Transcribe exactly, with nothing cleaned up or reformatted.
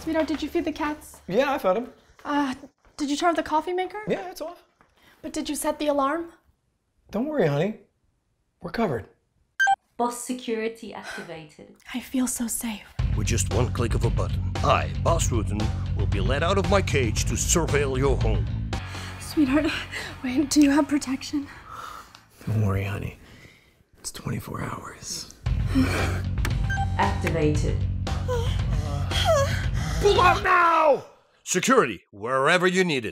Sweetheart, did you feed the cats? Yeah, I fed them. Uh, did you turn off the coffee maker? Yeah, it's off. But did you set the alarm? Don't worry, honey. We're covered. Boss security activated. I feel so safe. With just one click of a button, I, Boss Rutten, will be let out of my cage to surveil your home. Sweetheart, wait, do you have protection? Don't worry, honey. It's twenty-four hours. Activated. Pull out now! Security, wherever you need it.